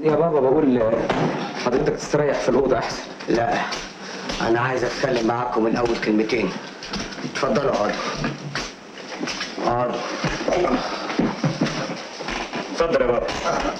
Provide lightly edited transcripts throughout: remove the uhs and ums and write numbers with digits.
يا بابا بقول حضرتك تستريح في الأوضة أحسن. لا، أنا عايز أتكلم معاكم الأول كلمتين. اتفضلوا اقعدوا. اقعدوا. اتفضل يا بابا.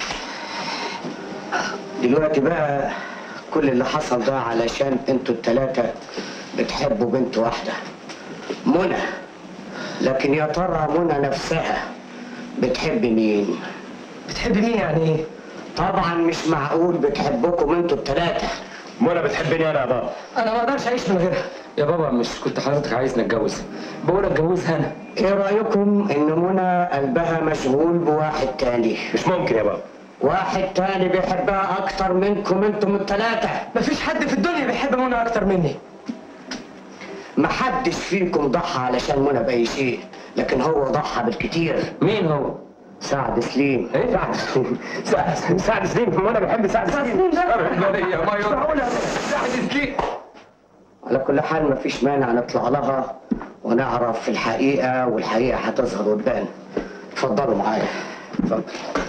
دلوقتي بقى كل اللي حصل ده علشان انتوا التلاتة بتحبوا بنت واحدة، منى. لكن يا ترى منى نفسها بتحب مين؟ بتحب مين يعني ايه؟ طبعا مش معقول بتحبكم انتوا التلاتة. منى بتحبني انا يا بابا. انا ما اقدرش اعيش من غيرها. يا بابا مش كنت حضرتك عايزني اتجوزها؟ بقول اتجوزها انا. ايه رايكم ان منى قلبها مشغول بواحد تاني؟ مش ممكن يا بابا. واحد تاني بيحبها اكتر منكم انتم التلاتة. مفيش حد في الدنيا بيحب منى اكتر مني. محدش فيكم ضحى علشان منى باي شيء، لكن هو ضحى بالكتير. مين هو؟ سعد سليم. ايه سعد سليم؟ سعد سليم؟ منى بحب سعد سليم. سعد سليم. على كل حال مفيش مانع نطلع لها ونعرف الحقيقة، والحقيقة هتظهر قدام. اتفضلوا معايا. اتفضل.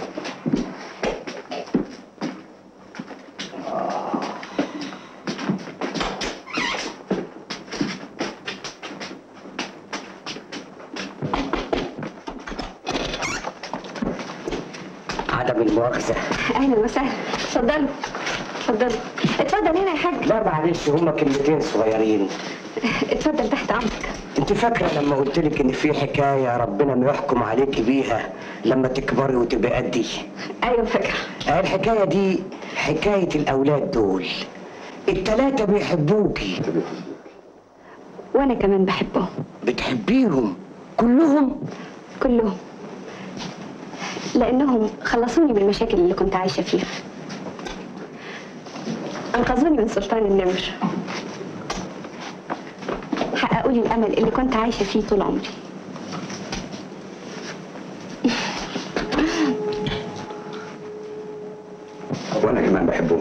عدم المؤاخذة. اهلا وسهلا. اتفضلوا اتفضلوا. اتفضل هنا يا حاج. لا معلش، هما كلمتين صغيرين. اتفضل تحت امرك. انت فاكره لما قلت لك ان في حكايه ربنا ما يحكم عليكي بيها لما تكبري وتبقي قدي؟ ايوه فاكره. الحكايه دي حكايه الاولاد دول التلاتة بيحبوكي. وانا كمان بحبهم. بتحبيهم كلهم؟ كلهم، لانهم خلصوني من المشاكل اللي كنت عايشه فيها، انقذوني من سلطان النمر، حققوا لي الامل اللي كنت عايشه فيه طول عمري. وانا كمان بحبهم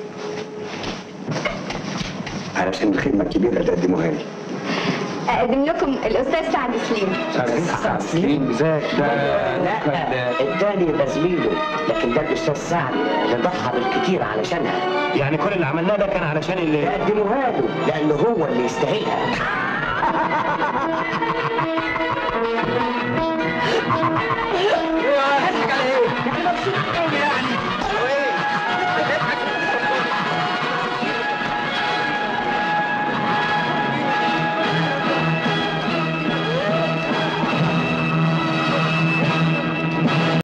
علشان الخدمه الكبيره اللي قدموها لي. اقدم لكم الاستاذ سعد سليم. سعد سليم؟ ازاي ده؟ لا التاني يبقى زميله، لكن ده الاستاذ سعد اللي ضحى بالكتير علشانها. يعني كل اللي عملناه ده كان علشان اللي قدموها له لانه هو اللي يستاهلها.